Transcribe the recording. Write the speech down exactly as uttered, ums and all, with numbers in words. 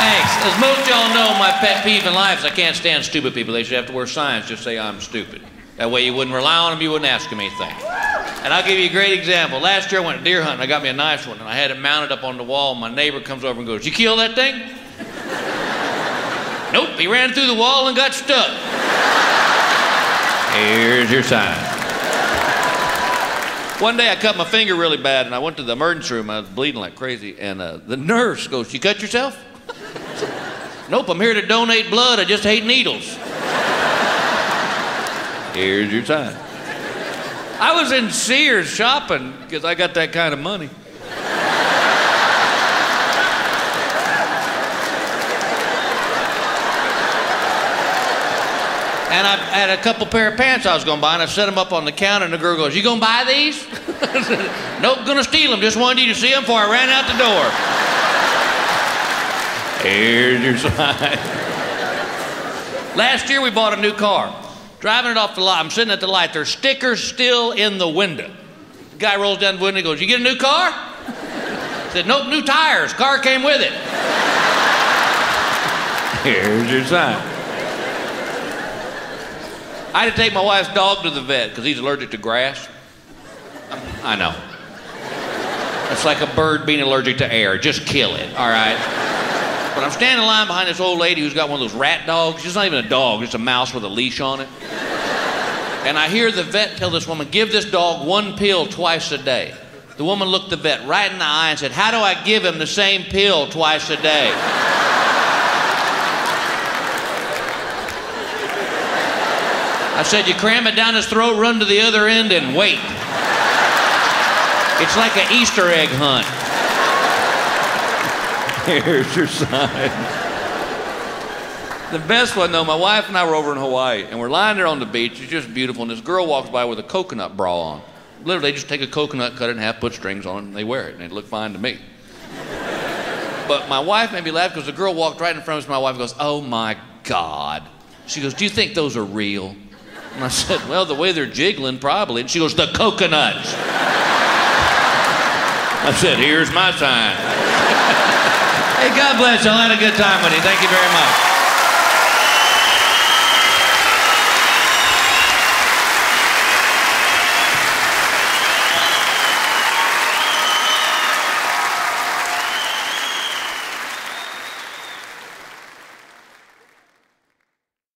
Thanks. As most of y'all know, my pet peeve in life is I can't stand stupid people. They should have to wear signs just say I'm stupid. That way you wouldn't rely on them, you wouldn't ask them anything. And I'll give you a great example. Last year I went deer hunting. I got me a nice one, and I had it mounted up on the wall. My neighbor comes over and goes, "You kill that thing?" "Nope, he ran through the wall and got stuck." Here's your sign. One day I cut my finger really bad, and I went to the emergency room. I was bleeding like crazy, and uh, the nurse goes, "You cut yourself?" "Nope, I'm here to donate blood. I just hate needles." Here's your sign. I was in Sears shopping because I got that kind of money. And I had a couple pair of pants I was going to buy, and I set them up on the counter, and the girl goes, "You going to buy these?" I said, "Nope, going to steal them. Just wanted you to see them before I ran out the door." Here's your sign. Last year we bought a new car. Driving it off the lot, I'm sitting at the light. There's stickers still in the window. The guy rolls down the window and goes, "You get a new car?" I said, "Nope, new tires. Car came with it." Here's your sign. I had to take my wife's dog to the vet because he's allergic to grass. I know. It's like a bird being allergic to air. Just kill it, all right? But I'm standing in line behind this old lady who's got one of those rat dogs. It's not even a dog, it's a mouse with a leash on it. And I hear the vet tell this woman, "Give this dog one pill twice a day." The woman looked the vet right in the eye and said, "How do I give him the same pill twice a day?" I said, "You cram it down his throat, run to the other end, and wait." It's like an Easter egg hunt. Here's your sign. The best one, though, my wife and I were over in Hawaii, and we're lying there on the beach. It's just beautiful, and this girl walks by with a coconut bra on. Literally, they just take a coconut, cut it in half, put strings on it, and they wear it, and it looked fine to me. But my wife made me laugh because the girl walked right in front of us, and my wife goes, "Oh, my God." She goes, "Do you think those are real?" And I said, "Well, the way they're jiggling, probably." And she goes, "The coconuts." I said, "Here's my sign." Hey, God bless you. I had a good time with you. Thank you very much.